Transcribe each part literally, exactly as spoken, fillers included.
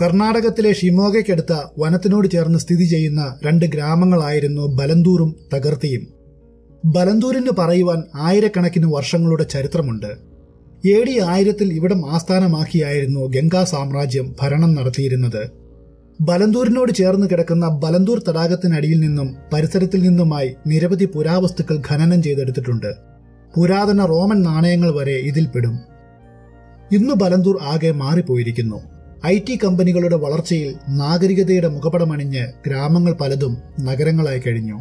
കർണാടകത്തിലെ ഷിമോഗയ്ക്കടുത്ത വനത്തിനോട് ചേർന്ന് സ്ഥിതി ചെയ്യുന്ന രണ്ട് ഗ്രാമങ്ങളായിരുന്നു ബലന്തൂറും തകർത്തിയും. ബലന്തൂരിന് പറയുവാൻ ആയിരക്കണക്കിന് വർഷങ്ങളുടെ ചരിത്രമുണ്ട്. എ ഡി ആയിരത്തിൽ ഇവിടം ആസ്ഥാനമാക്കിയായിരുന്നു ഗംഗാ സാമ്രാജ്യം ഭരണം നടത്തിയിരുന്നത്. ബലന്തൂരിനോട് ചേർന്ന് കിടക്കുന്ന ബലന്തൂർ തടാകത്തിനടിയിൽ നിന്നും പരിസരത്തിൽ നിന്നുമായി നിരവധി പുരാവസ്തുക്കൾ ഖനനം ചെയ്തെടുത്തിട്ടുണ്ട്. പുരാതന റോമൻ നാണയങ്ങൾ വരെ ഇതിൽപ്പെടും. ഇന്ന് ബലന്തൂർ ആകെ മാറിപ്പോയിരിക്കുന്നു. ഐ ടി കമ്പനികളുടെ വളർച്ചയിൽ നാഗരികതയുടെ മുഖപടമണിഞ്ഞ് ഗ്രാമങ്ങൾ പലതും നഗരങ്ങളായി കഴിഞ്ഞു.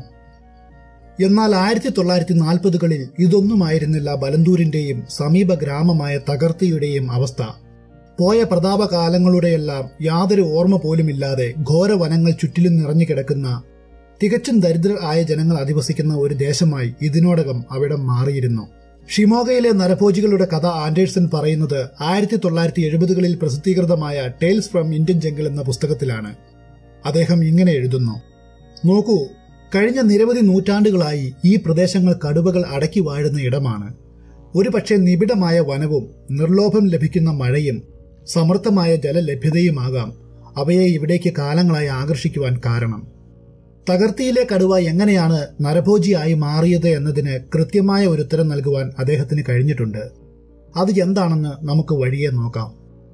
എന്നാൽ ആയിരത്തി തൊള്ളായിരത്തി നാൽപ്പതുകളിൽ ഇതൊന്നുമായിരുന്നില്ല ബലന്തൂരിന്റെയും സമീപ ഗ്രാമമായ തകർത്തിയുടെയും അവസ്ഥ. പോയ പ്രതാപകാലങ്ങളുടെയെല്ലാം യാതൊരു ഓർമ്മ പോലുമില്ലാതെ ഘോരവനങ്ങൾ ചുറ്റിലും നിറഞ്ഞു കിടക്കുന്ന തികച്ചും ദരിദ്രർ ആയ ജനങ്ങൾ അധിവസിക്കുന്ന ഒരു ദേശമായി ഇതിനോടകം അവിടം മാറിയിരുന്നു. ഷിമോഗയിലെ നരഭോജികളുടെ കഥ ആൻഡേഴ്സൺ പറയുന്നത് ആയിരത്തി തൊള്ളായിരത്തി എഴുപതുകളിൽ പ്രസിദ്ധീകൃതമായ ടെയിൽസ് ഫ്രം ഇന്ത്യൻ ജംഗിൾ എന്ന പുസ്തകത്തിലാണ്. അദ്ദേഹം ഇങ്ങനെ എഴുതുന്നു: നോക്കൂ, കഴിഞ്ഞ നിരവധി നൂറ്റാണ്ടുകളായി ഈ പ്രദേശങ്ങൾ കടുവകൾ അടക്കി വാഴുന്ന ഇടമാണ്. ഒരുപക്ഷെ നിബിഡമായ വനവും നിർലോഭം ലഭിക്കുന്ന മഴയും സമൃദ്ധമായ ജലലഭ്യതയുമാകാം അവയെ ഇവിടേക്ക് കാലങ്ങളായി ആകർഷിക്കുവാൻ കാരണം. തകർത്തിയിലെ കടുവ എങ്ങനെയാണ് നരഭോജിയായി മാറിയത് എന്നതിന് കൃത്യമായ ഒരു ഉത്തരം നൽകുവാൻ അദ്ദേഹത്തിന് കഴിഞ്ഞിട്ടുണ്ട്. അത് എന്താണെന്ന് നമുക്ക് വഴിയെ നോക്കാം.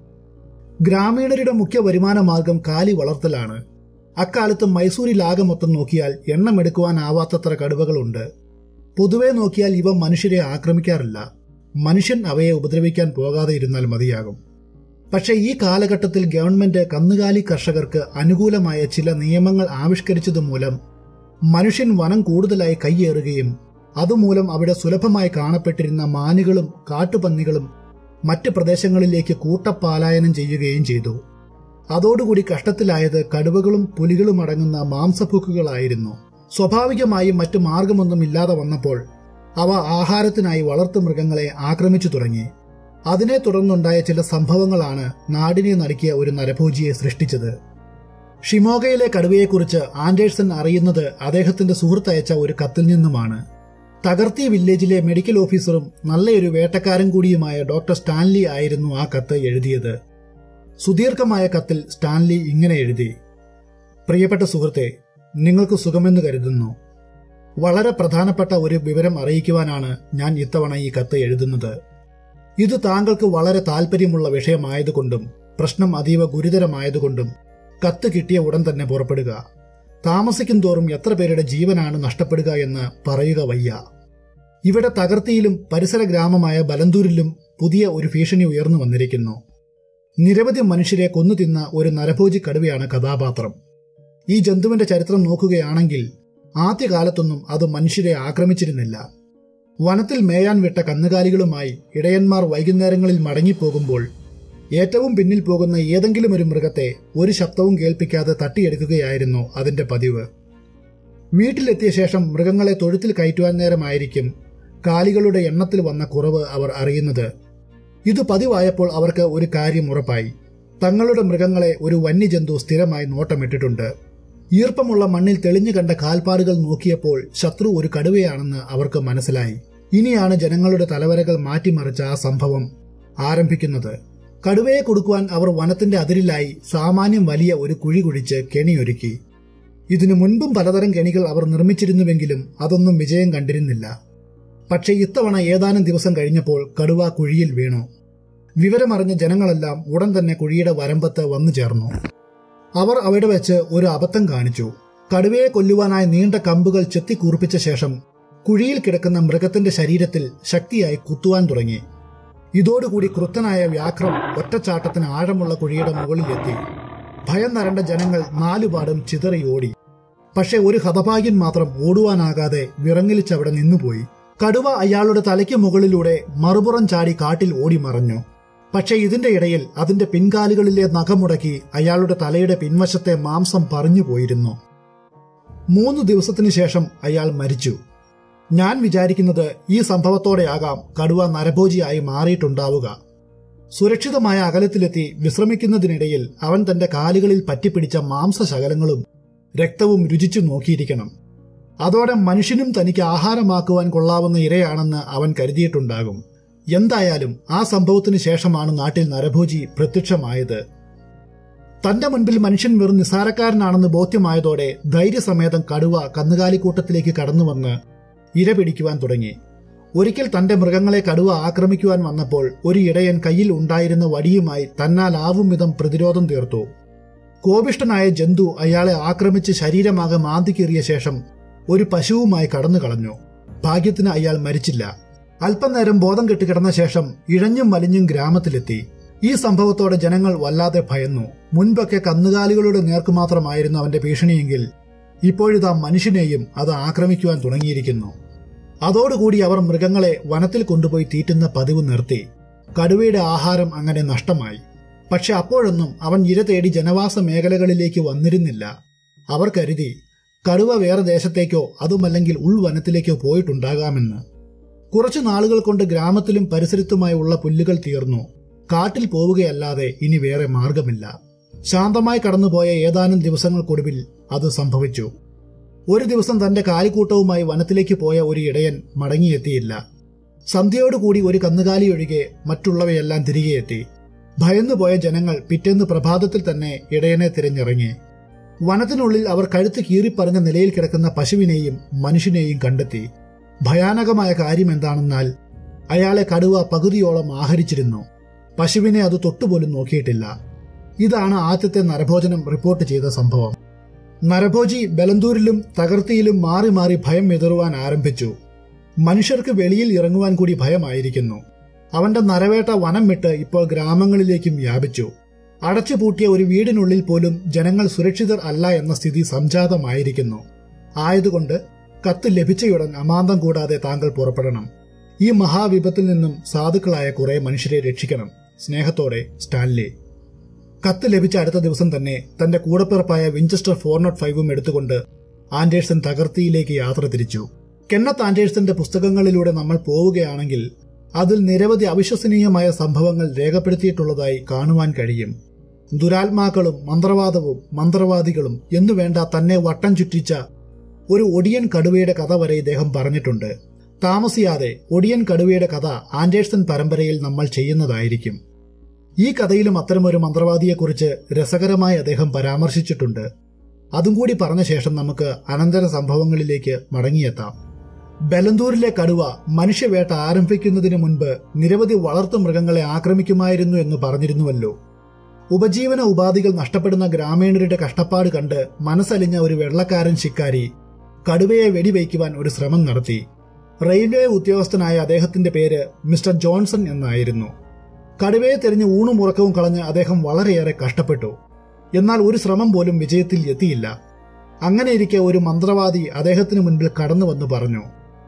ഗ്രാമീണരുടെ മുഖ്യ വരുമാന മാർഗം കാലി വളർത്തലാണ്. അക്കാലത്ത് മൈസൂരിലാകെ മൊത്തം നോക്കിയാൽ എണ്ണമെടുക്കുവാനാവാത്തത്ര കടുവകളുണ്ട്. പൊതുവെ നോക്കിയാൽ ഇവ മനുഷ്യരെ ആക്രമിക്കാറില്ല. മനുഷ്യൻ അവയെ ഉപദ്രവിക്കാൻ പോകാതെ ഇരുന്നാൽ മതിയാകും. പക്ഷേ ഈ കാലഘട്ടത്തിൽ ഗവൺമെന്റ് കന്നുകാലി കർഷകർക്ക് അനുകൂലമായ ചില നിയമങ്ങൾ ആവിഷ്കരിച്ചതുമൂലം മനുഷ്യൻ വനം കൂടുതലായി കൈയേറുകയും അതുമൂലം അവിടെ സുലഭമായി കാണപ്പെട്ടിരുന്ന മാനുകളും കാട്ടുപന്നികളും മറ്റ് പ്രദേശങ്ങളിലേക്ക് കൂട്ടപ്പാലായനം ചെയ്യുകയും ചെയ്തു. അതോടുകൂടി കഷ്ടത്തിലായത് കടുവകളും പുലികളും അടങ്ങുന്ന മാംസഭുക്കുകളായിരുന്നു. സ്വാഭാവികമായും മറ്റു മാർഗമൊന്നും ഇല്ലാതെ വന്നപ്പോൾ അവ ആഹാരത്തിനായി വളർത്തുമൃഗങ്ങളെ ആക്രമിച്ചു തുടങ്ങി. അതിനെ തുടർന്നുണ്ടായ ചില സംഭവങ്ങളാണ് നാടിനെ നടുക്കിയ ഒരു നരഭോജിയെ സൃഷ്ടിച്ചത്. ഷിമോഗയിലെ കടുവയെക്കുറിച്ച് ആൻഡേഴ്സൺ അറിയുന്നത് അദ്ദേഹത്തിന്റെ സുഹൃത്തയച്ച ഒരു കത്തിൽ നിന്നുമാണ്. തകർത്തി വില്ലേജിലെ മെഡിക്കൽ ഓഫീസറും നല്ലൊരു വേട്ടക്കാരൻ കൂടിയുമായ ഡോക്ടർ സ്റ്റാൻലി ആയിരുന്നു ആ കത്ത് എഴുതിയത്. സുദീർഘമായ കത്തിൽ സ്റ്റാൻലി ഇങ്ങനെ എഴുതി: പ്രിയപ്പെട്ട സുഹൃത്തെ, നിങ്ങൾക്ക് സുഖമെന്ന് കരുതുന്നു. വളരെ പ്രധാനപ്പെട്ട ഒരു വിവരം അറിയിക്കുവാനാണ് ഞാൻ ഇത്തവണ ഈ കത്ത് എഴുതുന്നത്. ഇത് താങ്കൾക്ക് വളരെ താൽപര്യമുള്ള വിഷയമായതുകൊണ്ടും പ്രശ്നം അതീവ ഗുരുതരമായതുകൊണ്ടും കത്ത് കിട്ടിയ ഉടൻ തന്നെ പുറപ്പെടുക. താമസിക്കും തോറും എത്ര പേരുടെ ജീവനാണ് നഷ്ടപ്പെടുക എന്ന് പറയുക വയ്യ. ഇവിടെ തകർത്തിയിലും പരിസര ഗ്രാമമായ ബലന്തൂരിലും പുതിയ ഒരു ഭീഷണി ഉയർന്നു വന്നിരിക്കുന്നു. നിരവധി മനുഷ്യരെ കൊന്നു തിന്ന ഒരു നരഭോജി കടുവയാണ് കഥാപാത്രം. ഈ ജന്തുവിന്റെ ചരിത്രം നോക്കുകയാണെങ്കിൽ ആദ്യകാലത്തൊന്നും അത് മനുഷ്യരെ ആക്രമിച്ചിരുന്നില്ല. വനത്തിൽ മേയാൻ വിട്ട കന്നുകാലികളുമായി ഇടയന്മാർ വൈകുന്നേരങ്ങളിൽ മടങ്ങിപ്പോകുമ്പോൾ ഏറ്റവും പിന്നിൽ പോകുന്ന ഏതെങ്കിലും ഒരു മൃഗത്തെ ഒരു ശബ്ദവും കേൾപ്പിക്കാതെ തട്ടിയെടുക്കുകയായിരുന്നു അതിന്റെ പതിവ്. വീട്ടിലെത്തിയ ശേഷം മൃഗങ്ങളെ തൊഴുത്തിൽ കയറ്റുവാൻ നേരമായിരിക്കും കാലികളുടെ എണ്ണത്തിൽ വന്ന കുറവ് അവർ അറിയുന്നത്. ഇത് പതിവായപ്പോൾ അവർക്ക് ഒരു കാര്യം ഉറപ്പായി: തങ്ങളുടെ മൃഗങ്ങളെ ഒരു വന്യജന്തു സ്ഥിരമായി നോട്ടമിട്ടിട്ടുണ്ട്. ഈർപ്പമുള്ള മണ്ണിൽ തെളിഞ്ഞു കണ്ട കാൽപ്പാടുകൾ നോക്കിയപ്പോൾ ശത്രു ഒരു കടുവയാണെന്ന് അവർക്ക് മനസ്സിലായി. ഇനിയാണ് ജനങ്ങളുടെ തലവരകൾ മാറ്റിമറിച്ച ആ സംഭവം ആരംഭിക്കുന്നത്. കടുവയെ കൊടുക്കുവാൻ അവർ വനത്തിന്റെ അതിരിലായി സാമാന്യം വലിയ ഒരു കുഴി കുഴിച്ച് കെണിയൊരുക്കി. ഇതിനു മുൻപും പലതരം കെണികൾ അവർ നിർമ്മിച്ചിരുന്നുവെങ്കിലും അതൊന്നും വിജയം കണ്ടിരുന്നില്ല. പക്ഷേ ഇത്തവണ ഏതാനും ദിവസം കഴിഞ്ഞപ്പോൾ കടുവ കുഴിയിൽ വീണു. വിവരമറിഞ്ഞ ജനങ്ങളെല്ലാം ഉടൻ തന്നെ കുഴിയുടെ വരമ്പത്ത് വന്നു ചേർന്നു. അവർ അവിടെ വെച്ച് ഒരു അബദ്ധം കാണിച്ചു. കടുവയെ കൊല്ലുവാനായി നീണ്ട കമ്പുകൾ ചെത്തിക്കൂർപ്പിച്ച ശേഷം കുഴിയിൽ കിടക്കുന്ന മൃഗത്തിന്റെ ശരീരത്തിൽ ശക്തിയായി കുത്തുവാൻ തുടങ്ങി. ഇതോടുകൂടി ക്രുദ്ധനായ വ്യാഘ്രം ഒറ്റച്ചാട്ടത്തിന് ആഴമുള്ള കുഴിയുടെ മുകളിലെത്തി. ഭയം നരണ്ട ജനങ്ങൾ നാലുപാടും ചിതറി ഓടി. പക്ഷെ ഒരു ഹതഭാഗ്യൻ മാത്രം ഓടുവാനാകാതെ വിറങ്ങലിച്ചവിടെ നിന്നുപോയി. കടുവ അയാളുടെ തലയ്ക്ക് മുകളിലൂടെ മറുപുറം ചാടി കാട്ടിൽ ഓടി മറഞ്ഞു. പക്ഷെ ഇതിന്റെ ഇടയിൽ അതിന്റെ പിൻകാലുകളിലെ നഖമുടക്കി അയാളുടെ തലയുടെ പിൻവശത്തെ മാംസം പറഞ്ഞു പോയിരുന്നു. മൂന്ന് ദിവസത്തിനു ശേഷം അയാൾ മരിച്ചു. ഞാൻ വിചാരിക്കുന്നത് ഈ സംഭവത്തോടെയാകാം കടുവ നരഭോജിയായി മാറിയിട്ടുണ്ടാവുക. സുരക്ഷിതമായ അകലത്തിലെത്തി വിശ്രമിക്കുന്നതിനിടയിൽ അവൻ തന്റെ കാലുകളിൽ പറ്റിപ്പിടിച്ച മാംസശകലങ്ങളും രക്തവും രുചിച്ചു നോക്കിയിരിക്കണം. അതോടെ മനുഷ്യനും തനിക്ക് ആഹാരമാക്കുവാൻ കൊള്ളാവുന്ന ഇരയാണെന്ന് അവൻ കരുതിയിട്ടുണ്ടാകും. എന്തായാലും ആ സംഭവത്തിന് ശേഷമാണ് നാട്ടിൽ നരഭോജി പ്രത്യക്ഷമായത്. തന്റെ മുൻപിൽ മനുഷ്യൻ വെറും നിസ്സാരക്കാരനാണെന്ന് ബോധ്യമായതോടെ ധൈര്യസമേതം കടുവ കന്നുകാലിക്കൂട്ടത്തിലേക്ക് കടന്നുവന്ന് ഇര പിടിക്കുവാൻ തുടങ്ങി. ഒരിക്കൽ തന്റെ മൃഗങ്ങളെ കടുവ ആക്രമിക്കുവാൻ വന്നപ്പോൾ ഒരു ഇടയൻ കയ്യിൽ ഉണ്ടായിരുന്ന വടിയുമായി തന്നാലാവും വിധം പ്രതിരോധം തീർത്തു. കോപിഷ്ഠനായ ജന്തു അയാളെ ആക്രമിച്ച് ശരീരമാകെ മാന്തിക്കേറിയ ശേഷം ഒരു പശുവുമായി കടന്നു കളഞ്ഞു. ഭാഗ്യത്തിന് അയാൾ മരിച്ചില്ല. അല്പനേരം ബോധം കെട്ടിക്കിടന്ന ശേഷം ഇഴഞ്ഞും വലിഞ്ഞും ഗ്രാമത്തിലെത്തി. ഈ സംഭവത്തോടെ ജനങ്ങൾ വല്ലാതെ ഭയന്നു. മുൻപൊക്കെ കന്നുകാലികളുടെ നേർക്കുമാത്രമായിരുന്നു അവന്റെ ഭീഷണിയെങ്കിൽ ഇപ്പോഴിതാ മനുഷ്യനെയും അത് ആക്രമിക്കുവാൻ തുടങ്ങിയിരിക്കുന്നു. അതോടുകൂടി അവർ മൃഗങ്ങളെ വനത്തിൽ കൊണ്ടുപോയി തീറ്റുന്ന പതിവ് നിർത്തി. കടുവയുടെ ആഹാരം അങ്ങനെ നഷ്ടമായി. പക്ഷെ അപ്പോഴൊന്നും അവൻ ഇര തേടി ജനവാസ മേഖലകളിലേക്ക് വന്നിരുന്നില്ല. അവർ കരുതി കടുവ വേറെ ദേശത്തേക്കോ അതുമല്ലെങ്കിൽ ഉൾവനത്തിലേക്കോ പോയിട്ടുണ്ടാകാമെന്ന്. കുറച്ചു നാളുകൾ കൊണ്ട് ഗ്രാമത്തിലും പരിസരത്തുമായി ഉള്ള പുല്ലുകൾ തീർന്നു. കാട്ടിൽ പോവുകയല്ലാതെ ഇനി വേറെ മാർഗമില്ല. ശാന്തമായി കടന്നുപോയ ഏതാനും ദിവസങ്ങൾക്കൊടുവിൽ അത് സംഭവിച്ചു. ഒരു ദിവസം തന്റെ കാലിക്കൂട്ടവുമായി വനത്തിലേക്ക് പോയ ഒരു ഇടയൻ മടങ്ങിയെത്തിയില്ല. സന്ധ്യയോടുകൂടി ഒരു കന്നുകാലി ഒഴികെ മറ്റുള്ളവയെല്ലാം തിരികെ എത്തി. ഭയന്നുപോയ ജനങ്ങൾ പിറ്റേന്ന് പ്രഭാതത്തിൽ തന്നെ ഇടയനെ തിരഞ്ഞിറങ്ങി. വനത്തിനുള്ളിൽ അവർ കഴുത്ത് കീറിപ്പറഞ്ഞ നിലയിൽ കിടക്കുന്ന പശുവിനെയും മനുഷ്യനെയും കണ്ടെത്തി. ഭയാനകമായ കാര്യം എന്താണെന്നാൽ അയാളെ കടുവ പകുതിയോളം ആഹരിച്ചിരുന്നു. പശുവിനെ അത് തൊട്ടുപോലും നോക്കിയിട്ടില്ല. ഇതാണ് ആദ്യത്തെ നരഭോജനം റിപ്പോർട്ട് ചെയ്ത സംഭവം. നരഭോജി ബലന്തൂരിലും തകർത്തിയിലും മാറി മാറി ഭയം വിതറുവാൻ ആരംഭിച്ചു. മനുഷ്യർക്ക് വെളിയിൽ ഇറങ്ങുവാൻ കൂടി ഭയമായിരിക്കുന്നു. അവന്റെ നരവേട്ട വനം വിട്ട് ഇപ്പോൾ ഗ്രാമങ്ങളിലേക്കും വ്യാപിച്ചു. അടച്ചുപൂട്ടിയ ഒരു വീടിനുള്ളിൽ പോലും ജനങ്ങൾ സുരക്ഷിതർ അല്ല എന്ന സ്ഥിതി സംജാതമായിരിക്കുന്നു. ആയതുകൊണ്ട് കത്ത് ലഭിച്ചയുടൻ അമാന്തം കൂടാതെ താങ്കൾ പുറപ്പെടണം. ഈ മഹാവിപത്തിൽ നിന്നും സാധുക്കളായ കുറെ മനുഷ്യരെ രക്ഷിക്കണം. സ്നേഹത്തോടെ, സ്റ്റാൻലി. കത്ത് ലഭിച്ച അടുത്ത ദിവസം തന്നെ തന്റെ കൂടപ്പിറപ്പായ വിഞ്ചസ്റ്റർ ഫോർ നോട്ട് ഫൈവും എടുത്തുകൊണ്ട് ആൻഡേഴ്സൺ തകർത്തിയിലേക്ക് യാത്ര തിരിച്ചു. കെന്നത്ത് ആൻഡേഴ്സന്റെ പുസ്തകങ്ങളിലൂടെ നമ്മൾ പോവുകയാണെങ്കിൽ അതിൽ നിരവധി അവിശ്വസനീയമായ സംഭവങ്ങൾ രേഖപ്പെടുത്തിയിട്ടുള്ളതായി കാണുവാൻ കഴിയും. ദുരാത്മാക്കളും മന്ത്രവാദവും മന്ത്രവാദികളും എന്നുവേണ്ട തന്നെ വട്ടം ചുറ്റിച്ച ഒരു ഒടിയൻ കടുവയുടെ കഥ വരെ ഇദ്ദേഹം പറഞ്ഞിട്ടുണ്ട്. താമസിയാതെ ഒടിയൻ കടുവയുടെ കഥ ആൻഡേഴ്സൺ പരമ്പരയിൽ നമ്മൾ ചെയ്യുന്നതായിരിക്കും. ഈ കഥയിലും അത്തരമൊരു മന്ത്രവാദിയെക്കുറിച്ച് രസകരമായി അദ്ദേഹം പരാമർശിച്ചിട്ടുണ്ട്. അതും കൂടി പറഞ്ഞ ശേഷം നമുക്ക് അനന്തര സംഭവങ്ങളിലേക്ക് മടങ്ങിയെത്താം. ബലന്തൂരിലെ കടുവ മനുഷ്യവേട്ട ആരംഭിക്കുന്നതിന് മുൻപ് നിരവധി വളർത്തു മൃഗങ്ങളെ ആക്രമിക്കുമായിരുന്നു എന്ന് പറഞ്ഞിരുന്നുവല്ലോ. ഉപജീവന ഉപാധികൾ നഷ്ടപ്പെടുന്ന ഗ്രാമീണരുടെ കഷ്ടപ്പാട് കണ്ട് മനസ്സലിഞ്ഞ ഒരു വെള്ളക്കാരൻ ശിക്കാരി കടുവയെ വെടിവയ്ക്കുവാൻ ഒരു ശ്രമം നടത്തി. റെയിൽവേ ഉദ്യോഗസ്ഥനായ അദ്ദേഹത്തിന്റെ പേര് മിസ്റ്റർ ജോൺസൺ എന്നായിരുന്നു. കടുവയെ തെരഞ്ഞ് ഊണും ഉറക്കവും കളഞ്ഞ് അദ്ദേഹം വളരെയേറെ കഷ്ടപ്പെട്ടു. എന്നാൽ ഒരു ശ്രമം പോലും വിജയത്തിൽ എത്തിയില്ല. അങ്ങനെയിരിക്കെ ഒരു മന്ത്രവാദി അദ്ദേഹത്തിന് മുൻപിൽ കടന്നുവന്ന് പറഞ്ഞു,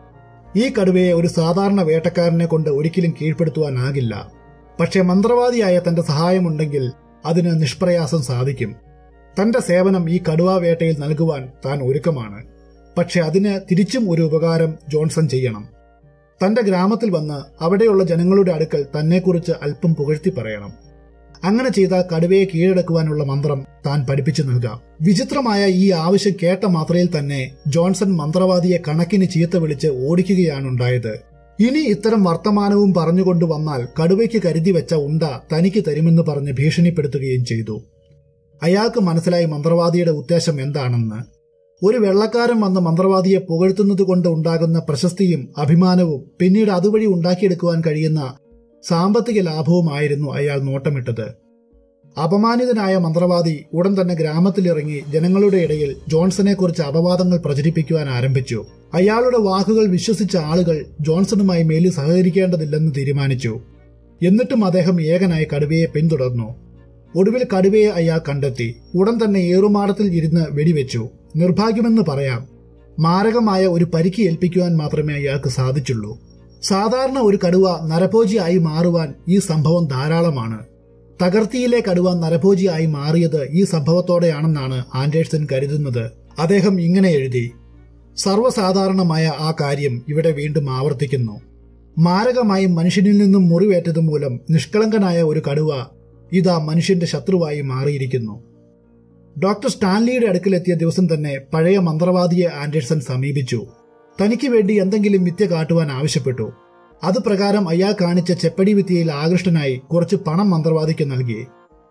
ഈ കടുവയെ ഒരു സാധാരണ വേട്ടക്കാരനെ കൊണ്ട് ഒരിക്കലും കീഴ്പ്പെടുത്തുവാനാകില്ല. പക്ഷേ മന്ത്രവാദിയായ തന്റെ സഹായമുണ്ടെങ്കിൽ അതിന് നിഷ്പ്രയാസം സാധിക്കും. തന്റെ സേവനം ഈ കടുവാ വേട്ടയിൽ നൽകുവാൻ താൻ ഒരുക്കമാണ്. പക്ഷെ അതിന് തിരിച്ചും ഒരു ഉപകാരം ജോൺസൺ ചെയ്യണം. തന്റെ ഗ്രാമത്തിൽ വന്ന് അവിടെയുള്ള ജനങ്ങളുടെ അടുക്കൽ തന്നെക്കുറിച്ച് അല്പം പുകഴ്ത്തി പറയണം. അങ്ങനെ ചെയ്താൽ കടുവയെ കീഴടക്കുവാനുള്ള മന്ത്രം താൻ പഠിപ്പിച്ചു നൽകാം. വിചിത്രമായ ഈ ആവശ്യം കേട്ട മാത്രയിൽ തന്നെ ജോൺസൺ മന്ത്രവാദിയെ കണക്കിന് ചീത്ത വിളിച്ച് ഓടിക്കുകയാണുണ്ടായത്. ഇനി ഇത്തരം വർത്തമാനവും പറഞ്ഞുകൊണ്ട് വന്നാൽ കടുവയ്ക്ക് കരുതി വെച്ച ഉണ്ട തനിക്ക് തരുമെന്ന് പറഞ്ഞ് ഭീഷണിപ്പെടുത്തുകയും ചെയ്തു. അയാൾക്ക് മനസ്സിലായി മന്ത്രവാദിയുടെ ഉദ്ദേശം എന്താണെന്ന്. ഒരു വെള്ളക്കാരൻ വന്ന് മന്ത്രവാദിയെ പുകഴ്ത്തുന്നത് കൊണ്ട് ഉണ്ടാകുന്ന പ്രശസ്തിയും അഭിമാനവും പിന്നീട് അതുവഴി ഉണ്ടാക്കിയെടുക്കുവാൻ കഴിയുന്ന സാമ്പത്തിക ലാഭവുമായിരുന്നു അയാൾ നോട്ടമിട്ടത്. അപമാനിതനായ മന്ത്രവാദി ഉടൻ തന്നെ ഗ്രാമത്തിലിറങ്ങി ജനങ്ങളുടെ ഇടയിൽ ജോൺസണെക്കുറിച്ച് അപവാദങ്ങൾ പ്രചരിപ്പിക്കുവാൻ ആരംഭിച്ചു. അയാളുടെ വാക്കുകൾ വിശ്വസിച്ച ആളുകൾ ജോൺസണുമായി മേലിൽ സഹകരിക്കേണ്ടതില്ലെന്ന് തീരുമാനിച്ചു. എന്നിട്ടും അദ്ദേഹം ഏകനായി കടുവയെ പിന്തുടർന്നു. ഒടുവിൽ കടുവയെ അയാൾ കണ്ടെത്തി. ഉടൻ തന്നെ ഏറുമാടത്തിൽ ഇരുന്ന് വെടിവെച്ചു. നിർഭാഗ്യമെന്ന് പറയാം, മാരകമായ ഒരു പരിക്ക് ഏൽപ്പിക്കുവാൻ മാത്രമേ അയാൾക്ക് സാധിച്ചുള്ളൂ. സാധാരണ ഒരു കടുവ നരഭോജിയായി മാറുവാൻ ഈ സംഭവം ധാരാളമാണ്. തകർത്തിയിലെ കടുവ നരഭോജിയായി മാറിയത് ഈ സംഭവത്തോടെയാണെന്നാണ് ആൻഡേഴ്സൺ കരുതുന്നത്. അദ്ദേഹം ഇങ്ങനെ എഴുതി, സർവ്വസാധാരണമായ ആ കാര്യം ഇവിടെ വീണ്ടും ആവർത്തിക്കുന്നു. മാരകമായി മനുഷ്യനിൽ നിന്നും മുറിവേറ്റത് മൂലം നിഷ്കളങ്കനായ ഒരു കടുവ ഇതാ മനുഷ്യന്റെ ശത്രുവായി മാറിയിരിക്കുന്നു. ഡോക്ടർ സ്റ്റാൻലിയുടെ അടുക്കലെത്തിയ ദിവസം തന്നെ പഴയ മന്ത്രവാദിയെ ആൻഡേഴ്സൺ സമീപിച്ചു. തനിക്ക് വേണ്ടി എന്തെങ്കിലും വിദ്യ കാട്ടുവാൻ ആവശ്യപ്പെട്ടു. അതുപ്രകാരം അയാൾ കാണിച്ച ചെപ്പടി വിദ്യയിൽ ആകൃഷ്ടനായി കുറച്ച് പണം മന്ത്രവാദിക്ക് നൽകി.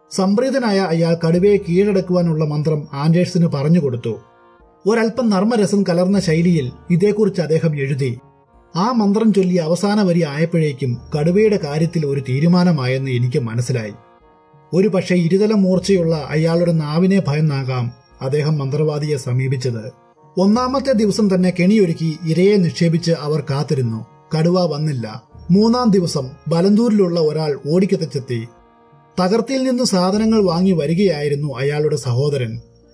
സംപ്രീതനായ അയാൾ കടുവയെ കീഴടക്കുവാനുള്ള മന്ത്രം ആൻഡേഴ്സിന് പറഞ്ഞുകൊടുത്തു. ഒരൽപ്പം നർമ്മരസം കലർന്ന ശൈലിയിൽ ഇതേക്കുറിച്ച് അദ്ദേഹം എഴുതി. ആ മന്ത്രം ചൊല്ലി അവസാന വരി ആയപ്പോഴേക്കും കടുവയുടെ കാര്യത്തിൽ ഒരു തീരുമാനമായെന്ന് എനിക്ക് മനസ്സിലായി. ഒരു പക്ഷേ ഇരുതല മൂർച്ചയുള്ള അയാളുടെ നാവിനെ ഭയന്നാകാം അദ്ദേഹം മന്ത്രവാദിയെ സമീപിച്ചത്. ഒന്നാമത്തെ ദിവസം തന്നെ കെണിയൊരുക്കി ഇരയെ നിക്ഷേപിച്ച് അവർ കാത്തിരുന്നു. കടുവ വന്നില്ല. മൂന്നാം ദിവസം ബലന്തൂരിലുള്ള ഒരാൾ ഓടിക്കതച്ചെത്തി. തകർത്തിയിൽ നിന്ന് സാധനങ്ങൾ വാങ്ങി വരികയായിരുന്നു അയാളുടെ സഹോദരൻ.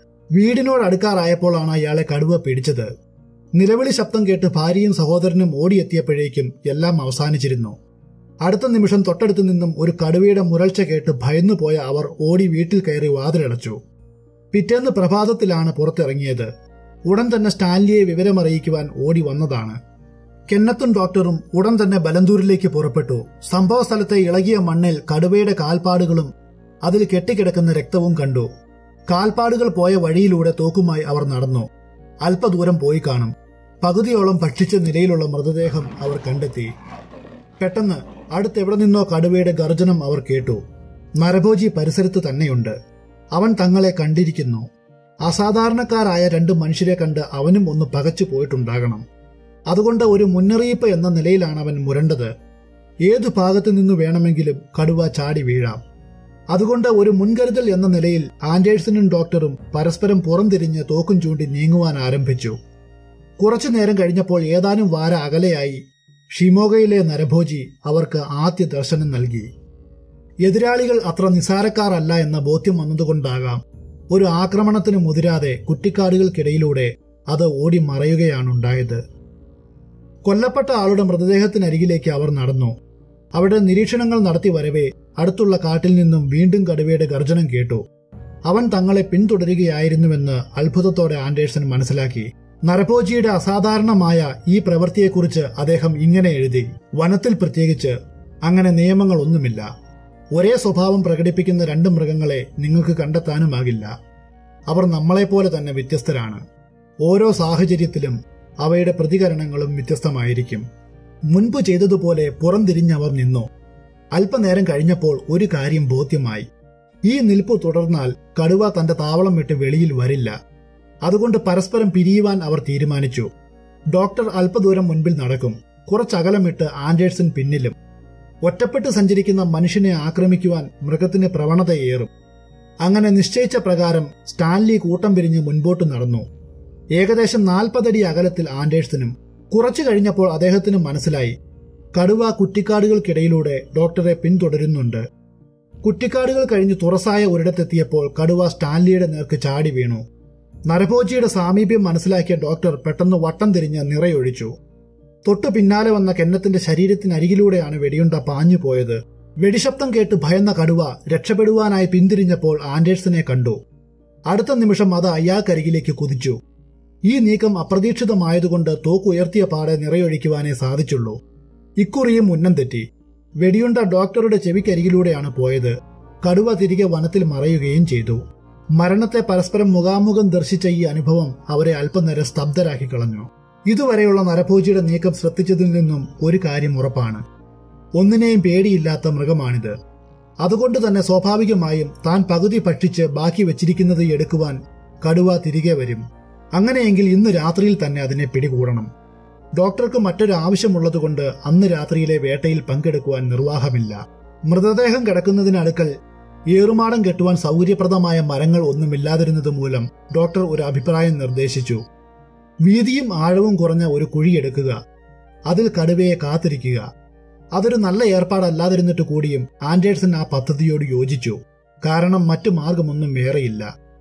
വീടിനോടടുക്കാറായപ്പോഴാണ് അയാളെ കടുവ പിടിച്ചത്. നിലവിളി ശബ്ദം കേട്ട് ഭാര്യയും സഹോദരനും ഓടിയെത്തിയപ്പോഴേക്കും എല്ലാം അവസാനിച്ചിരുന്നു. അടുത്ത നിമിഷം തൊട്ടടുത്തു നിന്നും ഒരു കടുവയുടെ മുരൾച്ച കേട്ട് ഭയന്നുപോയ അവർ ഓടി വീട്ടിൽ കയറി വാതിലടച്ചു. പിറ്റേന്ന് പ്രഭാതത്തിലാണ് പുറത്തിറങ്ങിയത്. ഉടൻ തന്നെ സ്റ്റാൻലിയെ വിവരമറിയിക്കുവാൻ ഓടി വന്നതാണ്. കെന്നത്തും ഡോക്ടറും ഉടൻ തന്നെ ബലന്തൂരിലേക്ക് പുറപ്പെട്ടു. സംഭവ സ്ഥലത്തെ ഇളകിയ മണ്ണിൽ കടുവയുടെ കാൽപ്പാടുകളും അതിൽ കെട്ടിക്കിടക്കുന്ന രക്തവും കണ്ടു. കാൽപ്പാടുകൾ പോയ വഴിയിലൂടെ തോക്കുമായി അവർ നടന്നു. അല്പദൂരം പോയി കാണും. പകുതിയോളം ഭക്ഷിച്ച നിലയിലുള്ള മൃതദേഹം അവർ കണ്ടെത്തി. പെട്ടെന്ന് അടുത്തെവിടെ നിന്നോ കടുവയുടെ ഗർജനം അവർ കേട്ടു. നരഭോജി പരിസരത്ത് തന്നെയുണ്ട്. അവൻ തങ്ങളെ കണ്ടിരിക്കുന്നു. അസാധാരണക്കാരായ രണ്ട് മനുഷ്യരെ കണ്ട് അവനും ഒന്ന് പകച്ചു പോയിട്ടുണ്ടാകണം. അതുകൊണ്ട് ഒരു മുന്നറിയിപ്പ് എന്ന നിലയിലാണ് അവൻ മുരണ്ടത്. ഏതു ഭാഗത്തു നിന്നു വേണമെങ്കിലും കടുവ ചാടി വീഴാം. അതുകൊണ്ട് ഒരു മുൻകരുതൽ എന്ന നിലയിൽ ആൻഡേഴ്സണും ഡോക്ടറും പരസ്പരം പുറംതിരിഞ്ഞ് തോക്കും ചൂണ്ടി നീങ്ങുവാൻ ആരംഭിച്ചു. കുറച്ചു നേരം കഴിഞ്ഞപ്പോൾ ഏതാനും വാര അകലെയായി ഷിമോഗയിലെ നരഭോജി അവർക്ക് ആദ്യ ദർശനം നൽകി. എതിരാളികൾ അത്ര നിസാരക്കാരല്ല എന്ന ബോധ്യം വന്നതുകൊണ്ടാകാം ഒരു ആക്രമണത്തിന് മുതിരാതെ കുറ്റിക്കാടുകൾക്കിടയിലൂടെ അത് ഓടി മറയുകയാണുണ്ടായത്. കൊല്ലപ്പെട്ട ആളുടെ മൃതദേഹത്തിനരികിലേക്ക് അവർ നടന്നു. അവിടെ നിരീക്ഷണങ്ങൾ നടത്തി വരവേ അടുത്തുള്ള കാട്ടിൽ നിന്നും വീണ്ടും കടുവയുടെ ഗർജനം കേട്ടു. അവൻ തങ്ങളെ പിന്തുടരുകയായിരുന്നുവെന്ന് അത്ഭുതത്തോടെ ആൻഡേഴ്സൺ മനസ്സിലാക്കി. നരഭോജിയുടെ അസാധാരണമായ ഈ പ്രവൃത്തിയെക്കുറിച്ച് അദ്ദേഹം ഇങ്ങനെ എഴുതി: വനത്തിൽ പ്രത്യേകിച്ച് അങ്ങനെ നിയമങ്ങളൊന്നുമില്ല. ഒരേ സ്വഭാവം പ്രകടിപ്പിക്കുന്ന രണ്ട് മൃഗങ്ങളെ നിങ്ങൾക്ക് കണ്ടെത്താനുമാകില്ല. അവർ നമ്മളെപ്പോലെ തന്നെ വ്യത്യസ്തരാണ്. ഓരോ സാഹചര്യത്തിലും അവയുടെ പ്രതികരണങ്ങളും വ്യത്യസ്തമായിരിക്കും. മുൻപ് ചെയ്തതുപോലെ പുറംതിരിഞ്ഞവർ നിന്നു. അല്പനേരം കഴിഞ്ഞപ്പോൾ ഒരു കാര്യം ബോധ്യമായി. ഈ നിൽപ്പ് തുടർന്നാൽ കടുവ തന്റെ താവളം വിട്ട് വെളിയിൽ വരില്ല. അതുകൊണ്ട് പരസ്പരം പിരിയുവാൻ അവർ തീരുമാനിച്ചു. ഡോക്ടർ അല്പദൂരം മുൻപിൽ നടക്കും. കുറച്ചകലമിട്ട് ആൻഡേഴ്സൺ പിന്നിലും. ഒറ്റപ്പെട്ട് സഞ്ചരിക്കുന്ന മനുഷ്യനെ ആക്രമിക്കുവാൻ മൃഗത്തിന് പ്രവണതയേറും. അങ്ങനെ നിശ്ചയിച്ച പ്രകാരം സ്റ്റാൻലി കൂട്ടം പിരിഞ്ഞ് മുൻപോട്ട് നടന്നു. ഏകദേശം നാൽപ്പതടി അകലത്തിൽ ആൻഡേഴ്സനും. കുറച്ചു കഴിഞ്ഞപ്പോൾ അദ്ദേഹത്തിന് മനസ്സിലായി കടുവ കുറ്റിക്കാടുകൾക്കിടയിലൂടെ ഡോക്ടറെ പിന്തുടരുന്നുണ്ട്. കുറ്റിക്കാടുകൾ കഴിഞ്ഞ് തുറസായ ഒരിടത്തെത്തിയപ്പോൾ കടുവ സ്റ്റാൻലിയുടെ നേർക്ക് ചാടി വീണു. നരഭോജിയുടെ സാമീപ്യം മനസ്സിലാക്കിയ ഡോക്ടർ പെട്ടെന്ന് വട്ടം തിരിഞ്ഞ് നിറയൊഴിച്ചു. തൊട്ടു പിന്നാലെ വന്ന കെന്നത്തിന്റെ ശരീരത്തിനരികിലൂടെയാണ് വെടിയുണ്ട പാഞ്ഞു പോയത്. വെടിശബ്ദം കേട്ട് ഭയന്ന കടുവ രക്ഷപ്പെടുവാനായി പിന്തിരിഞ്ഞപ്പോൾ ആൻഡേഴ്സനെ കണ്ടു. അടുത്ത നിമിഷം അത് അയാൾക്കരികിലേക്ക് കുതിച്ചു. ഈ നീക്കം അപ്രതീക്ഷിതമായതുകൊണ്ട് തോക്ക് ഉയർത്തിയ പാടെ നിറയൊഴിക്കുവാനേ സാധിച്ചുള്ളൂ. ഇക്കുറിയും ഉന്നം തെറ്റി. വെടിയുണ്ട ഡോക്ടറുടെ ചെവിക്കരികിലൂടെയാണ് പോയത്. കടുവ തിരികെ വനത്തിൽ മറയുകയും ചെയ്തു. മരണത്തെ പരസ്പരം മുഖാമുഖം ദർശിച്ച ഈ അനുഭവം അവരെ അല്പനേരം സ്തബ്ധരാക്കി കളഞ്ഞു. ഇതുവരെയുള്ള നരഭോജിയുടെ നീക്കം ശ്രദ്ധിച്ചതിൽ നിന്നും ഒരു കാര്യം ഉറപ്പാണ്: ഒന്നിനെയും പേടിയില്ലാത്ത മൃഗമാണിത്. അതുകൊണ്ട് തന്നെ സ്വാഭാവികമായും താൻ പകുതി ഭക്ഷിച്ച് ബാക്കി വെച്ചിരിക്കുന്നത് എടുക്കുവാൻ കടുവ തിരികെ വരും. അങ്ങനെയെങ്കിൽ ഇന്ന് രാത്രിയിൽ തന്നെ അതിനെ പിടികൂടണം. ഡോക്ടർക്ക് മറ്റൊരു ആവശ്യമുള്ളതുകൊണ്ട് അന്ന് രാത്രിയിലെ വേട്ടയിൽ പങ്കെടുക്കുവാൻ നിർവാഹമില്ല. മൃതദേഹം കിടക്കുന്നതിനടുക്കൽ ഏറുമാടം കെട്ടുവാൻ സൗകര്യപ്രദമായ മരങ്ങൾ ഒന്നുമില്ലാതിരുന്നത് മൂലം ഡോക്ടർ ഒരു അഭിപ്രായം നിർദ്ദേശിച്ചു. വീതിയും ആഴവും കുറഞ്ഞ ഒരു കുഴിയെടുക്കുക, അതിൽ കടുവയെ കാത്തിരിക്കുക. അതൊരു നല്ല ഏർപ്പാടല്ലാതിരുന്നിട്ട് കൂടിയും ആൻഡേഴ്സൺ ആ പദ്ധതിയോട് യോജിച്ചു. കാരണം മറ്റു മാർഗമൊന്നും വേറെയില്ല.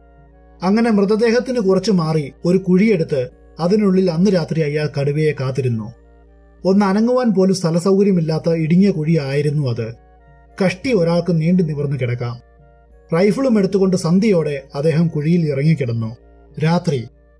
അങ്ങനെ മൃതദേഹത്തിന് കുറച്ചു മാറി ഒരു കുഴിയെടുത്ത് അതിനുള്ളിൽ അന്ന് രാത്രി അയാൾ കടുവയെ കാത്തിരുന്നു. ഒന്ന് അനങ്ങുവാൻ പോലും സ്ഥലസൗകര്യമില്ലാത്ത ഇടുങ്ങിയ കുഴിയായിരുന്നു അത്. കഷ്ടി ഒരാൾക്ക് നീണ്ടു നിവർന്നു കിടക്കാം. റൈഫിളും എടുത്തുകൊണ്ട് സന്ധ്യയോടെ അദ്ദേഹം കുഴിയിൽ ഇറങ്ങിക്കിടന്നു. രാത്രി.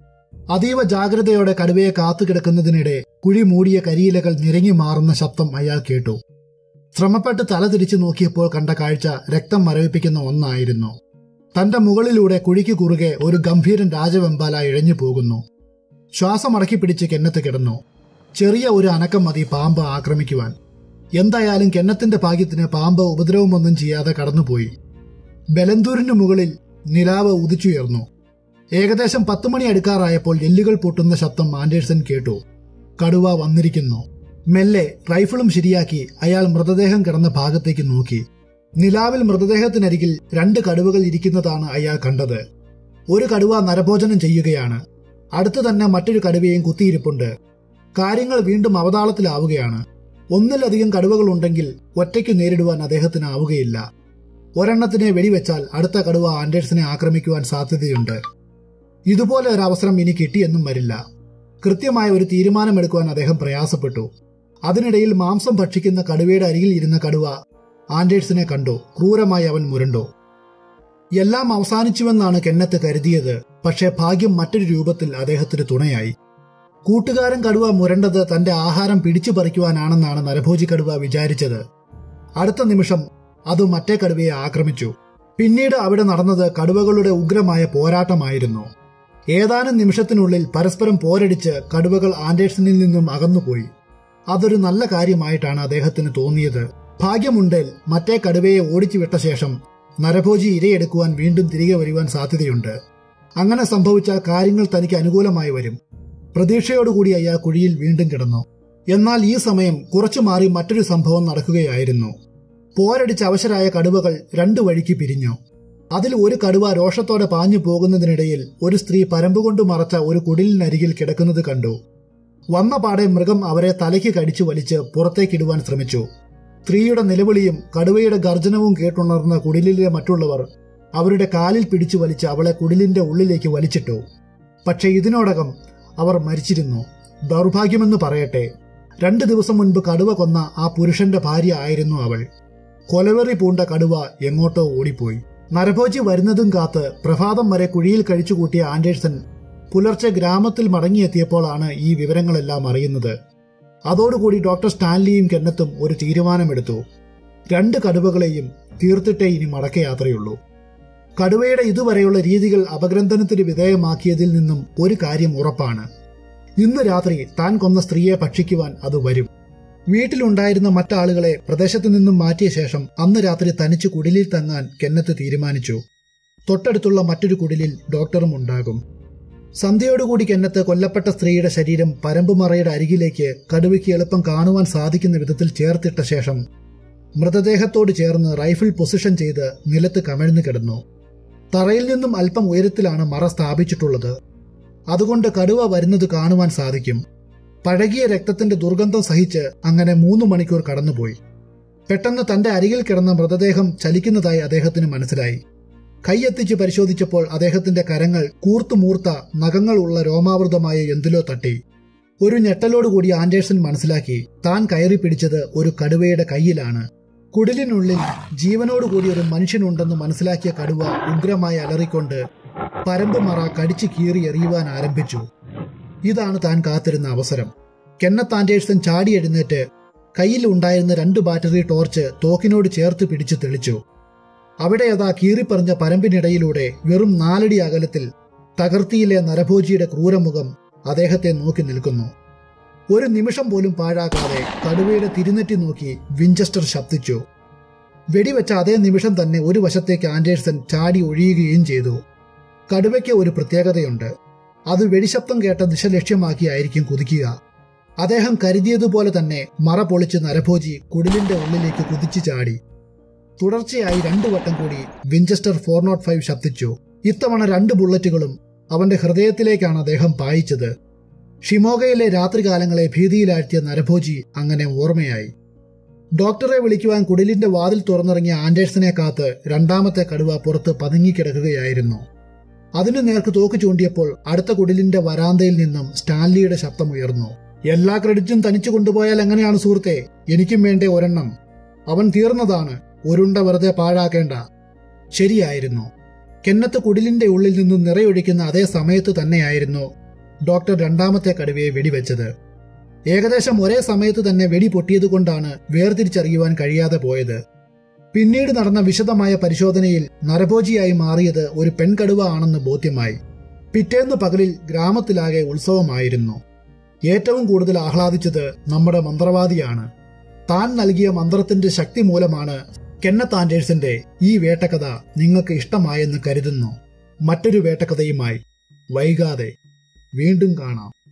അതീവ ജാഗ്രതയോടെ കടുവയെ കാത്തുകിടക്കുന്നതിനിടെ കുഴി മൂടിയ കരിയിലകൾ നിരങ്ങി മാറുന്ന ശബ്ദം അയാൾ കേട്ടു. ശ്രമപ്പെട്ട് തല തിരിച്ചു നോക്കിയപ്പോൾ കണ്ട കാഴ്ച രക്തം മരവിപ്പിക്കുന്ന ഒന്നായിരുന്നു. തന്റെ മുകളിലൂടെ കുഴിക്ക് കുറുകെ ഒരു ഗംഭീരൻ രാജവെമ്പാല ഇഴഞ്ഞു പോകുന്നു. ശ്വാസമടക്കി പിടിച്ച് കെന്നത്ത് കിടന്നു. ചെറിയ ഒരു അനക്കം മതി പാമ്പ് ആക്രമിക്കുവാൻ. എന്തായാലും കെന്നത്തിന്റെ ഭാഗ്യത്തിന് പാമ്പ് ഉപദ്രവമൊന്നും ചെയ്യാതെ കടന്നുപോയി. ബലന്തൂരിനു മുകളിൽ നിലാവ് ഉദിച്ചുയർന്നു. ഏകദേശം പത്ത് മണി അടുക്കാറായപ്പോൾ എല്ലുകൾ പൊട്ടുന്ന ശബ്ദം ആൻഡേഴ്സൺ കേട്ടു. കടുവ വന്നിരിക്കുന്നു. മെല്ലെ റൈഫിളും ശരിയാക്കി അയാൾ മൃതദേഹം കിടന്ന ഭാഗത്തേക്ക് നോക്കി. നിലാവിൽ മൃതദേഹത്തിനരികിൽ രണ്ട് കടുവകൾ ഇരിക്കുന്നതാണ് അയാൾ കണ്ടത്. ഒരു കടുവ നരഭോജനം ചെയ്യുകയാണ്. അടുത്തു തന്നെ മറ്റൊരു കടുവയും കുത്തിയിരിപ്പുണ്ട്. കാര്യങ്ങൾ വീണ്ടും അവതാളത്തിലാവുകയാണ്. ഒന്നിലധികം കടുവകളുണ്ടെങ്കിൽ ഒറ്റയ്ക്ക് നേരിടുവാൻ അദ്ദേഹത്തിനാവുകയില്ല. ഒരെണ്ണത്തിനെ വെടിവെച്ചാൽ അടുത്ത കടുവ ആൻഡേഴ്സനെ ആക്രമിക്കുവാൻ സാധ്യതയുണ്ട്. ഇതുപോലെ ഒരവസരം ഇനി കിട്ടിയെന്നും വരില്ല. കൃത്യമായ ഒരു തീരുമാനമെടുക്കുവാൻ അദ്ദേഹം പ്രയാസപ്പെട്ടു. അതിനിടയിൽ മാംസം ഭക്ഷിക്കുന്ന കടുവയുടെ അരികിൽ ഇരുന്ന കടുവ ആൻഡേഴ്സനെ കണ്ടു. ക്രൂരമായി അവൻ മുരണ്ടു. എല്ലാം അവസാനിച്ചുവെന്നാണ് കെന്നത്ത് കരുതിയത്. പക്ഷേ ഭാഗ്യം മറ്റൊരു രൂപത്തിൽ അദ്ദേഹത്തിന് തുണയായി. കൂട്ടുകാരൻ കടുവ മുരണ്ടത് തന്റെ ആഹാരം പിടിച്ചു പറിക്കുവാനാണെന്നാണ് നരഭോജി കടുവ വിചാരിച്ചത്. അടുത്ത നിമിഷം അത് മറ്റേ കടുവയെ ആക്രമിച്ചു. പിന്നീട് അവിടെ നടന്നത് കടുവകളുടെ ഉഗ്രമായ പോരാട്ടമായിരുന്നു. ഏതാനും നിമിഷത്തിനുള്ളിൽ പരസ്പരം പോരടിച്ച് കടുവകൾ ആൻഡേഴ്സണിൽ നിന്നും അകന്നുപോയി. അതൊരു നല്ല കാര്യമായിട്ടാണ് അദ്ദേഹത്തിന് തോന്നിയത്. ഭാഗ്യമുണ്ടേൽ മറ്റേ കടുവയെ ഓടിച്ചു വിട്ട ശേഷം നരഭോജി ഇരയെടുക്കുവാൻ വീണ്ടും തിരികെ വരുവാൻ സാധ്യതയുണ്ട്. അങ്ങനെ സംഭവിച്ചാൽ കാര്യങ്ങൾ തനിക്ക് അനുകൂലമായി വരും. പ്രതീക്ഷയോടുകൂടി അയാൾ കുഴിയിൽ വീണ്ടും കിടന്നു. എന്നാൽ ഈ സമയം കുറച്ചു മാറി മറ്റൊരു സംഭവം നടക്കുകയായിരുന്നു. പോരടിച്ച് അവശരായ കടുവകൾ രണ്ടു വഴിക്ക് പിരിഞ്ഞു. അതിൽ ഒരു കടുവ രോഷത്തോടെ പാഞ്ഞു പോകുന്നതിനിടയിൽ ഒരു സ്ത്രീ പരമ്പുകൊണ്ട് മറച്ച ഒരു കുടിലിനരികിൽ കിടക്കുന്നത് കണ്ടു. വന്ന പാടെ മൃഗം അവരെ തലയ്ക്ക് കടിച്ചു വലിച്ച് പുറത്തേക്കിടുവാൻ ശ്രമിച്ചു. സ്ത്രീയുടെ നിലവിളിയും കടുവയുടെ ഗർജനവും കേട്ടുണർന്ന കുടിലിലെ മറ്റുള്ളവർ അവരുടെ കാലിൽ പിടിച്ചു വലിച്ച് അവളെ കുടിലിന്റെ ഉള്ളിലേക്ക് വലിച്ചിട്ടു. പക്ഷെ ഇതിനോടകം അവർ മരിച്ചിരുന്നു. ദൗർഭാഗ്യമെന്ന് പറയട്ടെ, രണ്ടു ദിവസം മുൻപ് കടുവ കൊന്ന ആ പുരുഷന്റെ ഭാര്യ ആയിരുന്നു അവൾ. കൊലവെറി പൂണ്ട കടുവ എങ്ങോട്ടോ ഓടിപ്പോയി. നരഭോജി വരുന്നതും കാത്ത് പ്രഭാതം വരെ കുഴിയിൽ കഴിച്ചുകൂട്ടിയ ആൻഡേഴ്സൺ പുലർച്ചെ ഗ്രാമത്തിൽ മടങ്ങിയെത്തിയപ്പോഴാണ് ഈ വിവരങ്ങളെല്ലാം അറിയുന്നത്. അതോടുകൂടി ഡോക്ടർ സ്റ്റാൻലിയും കെന്നത്തും ഒരു തീരുമാനമെടുത്തു. രണ്ട് കടുവകളെയും തീർത്തിട്ടേ ഇനി മടക്കയാത്രയുള്ളൂ. കടുവയുടെ ഇതുവരെയുള്ള രീതികൾ അപഗ്രന്ഥനത്തിന് വിധേയമാക്കിയതിൽ നിന്നും ഒരു കാര്യം ഉറപ്പാണ്. ഇന്ന് രാത്രി താൻ കൊന്ന സ്ത്രീയെ ഭക്ഷിക്കുവാൻ അത് വരും. വീട്ടിലുണ്ടായിരുന്ന മറ്റാളുകളെ പ്രദേശത്തു നിന്നും മാറ്റിയ ശേഷം അന്ന് രാത്രി തനിച്ച് കുടിലിൽ തങ്ങാൻ കെന്നത്ത് തീരുമാനിച്ചു. തൊട്ടടുത്തുള്ള മറ്റൊരു കുടിലിൽ ഡോക്ടറും ഉണ്ടാകും. സന്ധ്യയോടുകൂടി കെന്നത്ത് കൊല്ലപ്പെട്ട സ്ത്രീയുടെ ശരീരം പരമ്പുമറയുടെ അരികിലേക്ക് കടുവയ്ക്ക് എളുപ്പം കാണുവാൻ സാധിക്കുന്ന വിധത്തിൽ ചേർത്തിട്ട ശേഷം മൃതദേഹത്തോട് ചേർന്ന് റൈഫിൾ പൊസിഷൻ ചെയ്ത് നിലത്ത് കമിഴ്ന്നു കിടന്നു. തറയിൽ നിന്നും അല്പം ഉയരത്തിലാണ് മറ സ്ഥാപിച്ചിട്ടുള്ളത്. അതുകൊണ്ട് കടുവ വരുന്നത് കാണുവാൻ സാധിക്കും. പഴകിയ രക്തത്തിന്റെ ദുർഗന്ധം സഹിച്ച് അങ്ങനെ മൂന്ന് മണിക്കൂർ കടന്നുപോയി. പെട്ടെന്ന് തന്റെ അരികിൽ കിടന്ന മൃതദേഹം ചലിക്കുന്നതായി അദ്ദേഹത്തിന് മനസ്സിലായി. കൈയെത്തിച്ച് പരിശോധിച്ചപ്പോൾ അദ്ദേഹത്തിന്റെ കരങ്ങൾ കൂർത്തുമൂർത്ത നഖങ്ങളുള്ള രോമാവൃതമായ എന്തിലോ തട്ടി. ഒരു ഞെട്ടലോടുകൂടി ആൻഡേഴ്സൺ മനസ്സിലാക്കി താൻ കയറി പിടിച്ചത് ഒരു കടുവയുടെ കൈയിലാണ്. കുടിലിനുള്ളിൽ ജീവനോടുകൂടി ഒരു മനുഷ്യനുണ്ടെന്ന് മനസ്സിലാക്കിയ കടുവ ഉഗ്രമായി അലറിക്കൊണ്ട് പരമ്പുമറ കടിച്ചു കീറി എറിയുവാൻ ആരംഭിച്ചു. ഇതാണ് താൻ കാത്തിരുന്ന അവസരം. കെന്നത്ത് ആൻഡേഴ്സൺ ചാടി എഴുന്നേറ്റ് കയ്യിൽ ഉണ്ടായിരുന്ന രണ്ട് ബാറ്ററി ടോർച്ച് തോക്കിനോട് ചേർത്ത് പിടിച്ചു തെളിച്ചു. അവിടെ അതാ കീറിപ്പറഞ്ഞ പരമ്പിനിടയിലൂടെ വെറും നാലടി അകലത്തിൽ തകർത്തിയിലെ നരഭോജിയുടെ ക്രൂരമുഖം അദ്ദേഹത്തെ നോക്കി നിൽക്കുന്നു. ഒരു നിമിഷം പോലും പാഴാക്കാതെ കടുവയുടെ തിരുനെറ്റി നോക്കി വിഞ്ചസ്റ്റർ ശബ്ദിച്ചു. വെടിവെച്ച അതേ നിമിഷം തന്നെ ഒരു വശത്തേക്ക് ആൻഡേഴ്സൺ ചാടി ഒഴിയുകയും ചെയ്തു. കടുവയ്ക്ക് ഒരു പ്രത്യേകതയുണ്ട്. അത് വെടിശബ്ദം കേട്ട ദിശ ലക്ഷ്യമാക്കിയായിരിക്കും കുതിക്കുക. അദ്ദേഹം കരുതിയതുപോലെ തന്നെ മറ പൊളിച്ച് നരഭോജി കുടിലിന്റെ ഉള്ളിലേക്ക് കുതിച്ചു ചാടി. തുടർച്ചയായി രണ്ടു വട്ടം കൂടി വിഞ്ചസ്റ്റർ ഫോർ നോട്ട് ഫൈവ് ശബ്ദിച്ചു. ഇത്തവണ രണ്ട് ബുള്ളറ്റുകളും അവന്റെ ഹൃദയത്തിലേക്കാണ് അദ്ദേഹം പായിച്ചത്. ഷിമോഗയിലെ രാത്രികാലങ്ങളെ ഭീതിയിലാഴ്ത്തിയ നരഭോജി അങ്ങനെ ഓർമ്മയായി. ഡോക്ടറെ വിളിക്കുവാൻ കുടിലിന്റെ വാതിൽ തുറന്നിറങ്ങിയ ആൻഡേഴ്സനെ കാത്ത് രണ്ടാമത്തെ കടുവ പുറത്ത് പതുങ്ങിക്കിടക്കുകയായിരുന്നു. അതിനു നേർക്ക് തോക്ക് ചൂണ്ടിയപ്പോൾ അടുത്ത കുടിലിന്റെ വരാന്തയിൽ നിന്നും സ്റ്റാൻലിയുടെ ശബ്ദമുയർന്നു. എല്ലാ ക്രെഡിറ്റും തനിച്ചു കൊണ്ടുപോയാൽ എങ്ങനെയാണ് സുഹൃത്തെ? എനിക്കും വേണ്ടേ ഒരെണ്ണം. അവൻ തീർന്നതാണ്. ഒരുണ്ട വെറുതെ പാഴാക്കേണ്ട. ശരിയായിരുന്നു. കെന്നത്ത് കുടിലിന്റെ ഉള്ളിൽ നിന്നും നിറയൊഴിക്കുന്ന അതേ സമയത്ത് തന്നെയായിരുന്നു ഡോക്ടർ രണ്ടാമത്തെ കടുവയെ വെടിവെച്ചത്. ഏകദേശം ഒരേ സമയത്ത് തന്നെ വെടി പൊട്ടിയതുകൊണ്ടാണ് വേർതിരിച്ചറിയുവാൻ കഴിയാതെ പോയത്. പിന്നീട് നടന്ന വിശദമായ പരിശോധനയിൽ നരഭോജിയായി മാറിയത് ഒരു പെൺകടുവ ആണെന്ന് ബോധ്യമായി. പിറ്റേന്ന് പകലിൽ ഗ്രാമത്തിലാകെ ഉത്സവമായിരുന്നു. ഏറ്റവും കൂടുതൽ ആഹ്ലാദിച്ചത് നമ്മുടെ മന്ത്രവാദിയാണ്. താൻ നൽകിയ മന്ത്രത്തിന്റെ ശക്തി മൂലമാണ് കെന്നത്ത് ആൻഡേഴ്സന്റെ ഈ വേട്ടക്കഥ നിങ്ങൾക്ക് ഇഷ്ടമായെന്ന് കരുതുന്നു. മറ്റൊരു വേട്ടക്കഥയുമായി വൈകാതെ വീണ്ടും കാണാം.